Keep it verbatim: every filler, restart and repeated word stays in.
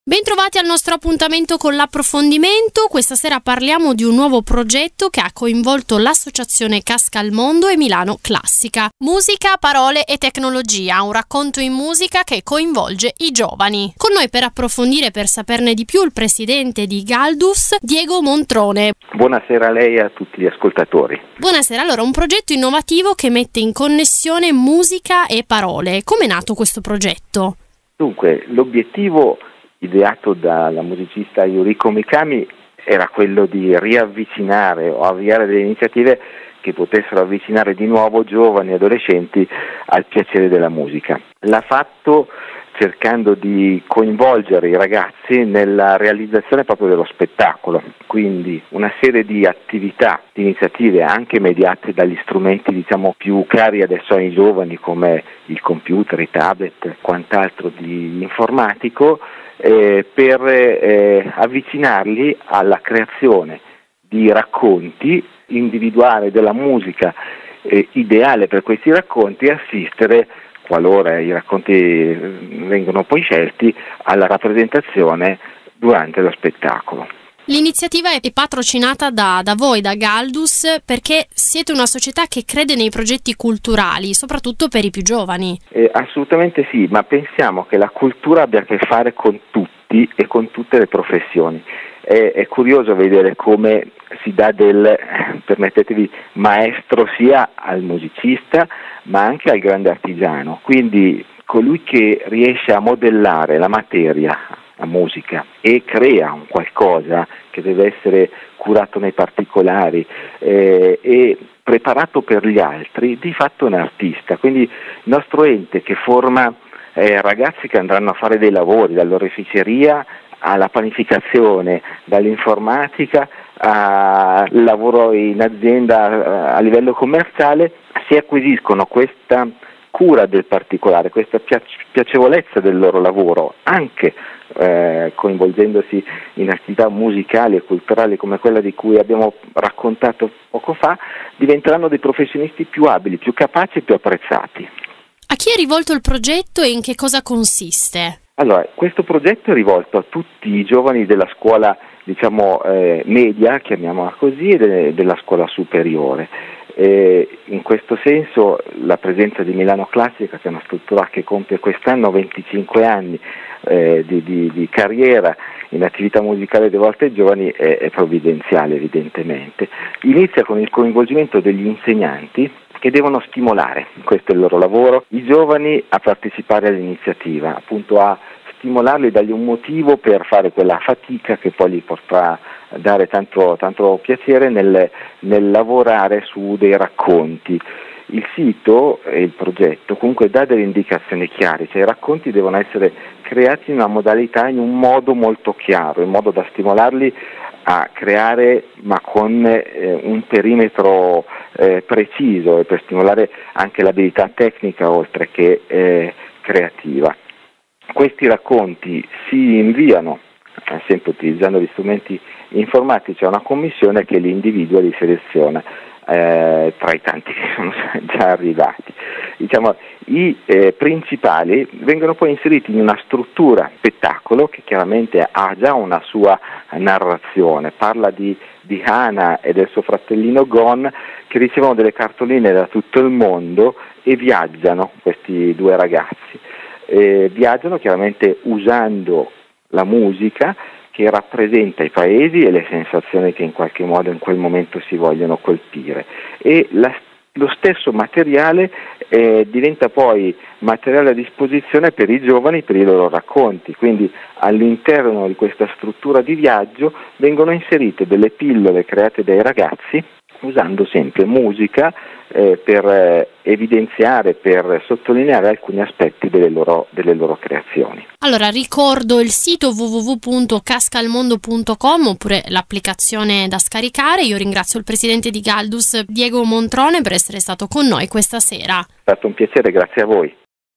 Bentrovati al nostro appuntamento con l'approfondimento. Questa sera parliamo di un nuovo progetto che ha coinvolto l'associazione Casca al Mondo e Milano Classica. Musica, parole e tecnologia, un racconto in musica che coinvolge i giovani. Con noi per approfondire e per saperne di più il presidente di Galdus, Diego Montrone. Buonasera a lei e a tutti gli ascoltatori. Buonasera, allora un progetto innovativo che mette in connessione musica e parole. Come è nato questo progetto? Dunque, l'obiettivo ideato dalla musicista Yuriko Mikami era quello di riavvicinare o avviare delle iniziative che potessero avvicinare di nuovo giovani e adolescenti al piacere della musica. L'ha fatto cercando di coinvolgere i ragazzi nella realizzazione proprio dello spettacolo, quindi una serie di attività, di iniziative anche mediate dagli strumenti diciamo più cari adesso ai giovani come il computer, i tablet, quant'altro di informatico, eh, per eh, avvicinarli alla creazione di racconti, individuare della musica eh, ideale per questi racconti e assistere, qualora i racconti vengono poi scelti, alla rappresentazione durante lo spettacolo. L'iniziativa è patrocinata da, da voi, da Galdus, perché siete una società che crede nei progetti culturali, soprattutto per i più giovani. Eh, assolutamente sì, ma pensiamo che la cultura abbia a che fare con tutti e con tutte le professioni. È, è curioso vedere come si dà del, permettetevi, maestro sia al musicista ma anche al grande artigiano, quindi colui che riesce a modellare la materia, la musica, e crea un qualcosa che deve essere curato nei particolari eh, e preparato per gli altri, di fatto è un artista. Quindi il nostro ente che forma eh, ragazzi che andranno a fare dei lavori, dall'oreficeria alla panificazione, dall'informatica al lavoro in azienda a livello commerciale, si acquisiscono questa cura del particolare, questa piacevolezza del loro lavoro, anche eh, coinvolgendosi in attività musicali e culturali come quella di cui abbiamo raccontato poco fa, diventeranno dei professionisti più abili, più capaci e più apprezzati. A chi è rivolto il progetto e in che cosa consiste? Allora, questo progetto è rivolto a tutti i giovani della scuola, diciamo, eh, media, chiamiamola così, e de- della scuola superiore. Eh, in questo senso la presenza di Milano Classica, che è una struttura che compie quest'anno venticinque anni eh, di, di, di carriera in attività musicale rivolte ai giovani, è, è provvidenziale evidentemente. Inizia con il coinvolgimento degli insegnanti che devono stimolare, questo è il loro lavoro, i giovani a partecipare all'iniziativa, appunto a stimolarli, dargli un motivo per fare quella fatica che poi gli potrà dare tanto, tanto piacere nel, nel lavorare su dei racconti. Il sito e il progetto comunque dà delle indicazioni chiare, cioè i racconti devono essere creati in una modalità, in un modo molto chiaro, in modo da stimolarli a creare ma con eh, un perimetro eh, preciso e per stimolare anche l'abilità tecnica oltre che eh, creativa. Questi racconti si inviano, eh, sempre utilizzando gli strumenti informatici, a una commissione che li individua e li seleziona eh, tra i tanti che sono già arrivati. Diciamo, i eh, principali vengono poi inseriti in una struttura spettacolo che chiaramente ha già una sua narrazione, parla di, di Hana e del suo fratellino Gon che ricevono delle cartoline da tutto il mondo e viaggiano, questi due ragazzi, eh, viaggiano chiaramente usando la musica che rappresenta i paesi e le sensazioni che in qualche modo in quel momento si vogliono colpire, e la, lo stesso materiale eh, diventa poi materiale a disposizione per i giovani, per i loro racconti, quindi all'interno di questa struttura di viaggio vengono inserite delle pillole create dai ragazzi usando sempre musica eh, per eh, evidenziare, per sottolineare alcuni aspetti delle loro, delle loro creazioni. Allora ricordo il sito w w w punto casca al mondo punto com oppure l'applicazione da scaricare. Io ringrazio il presidente di Galdus, Diego Montrone, per essere stato con noi questa sera. È stato un piacere, grazie a voi.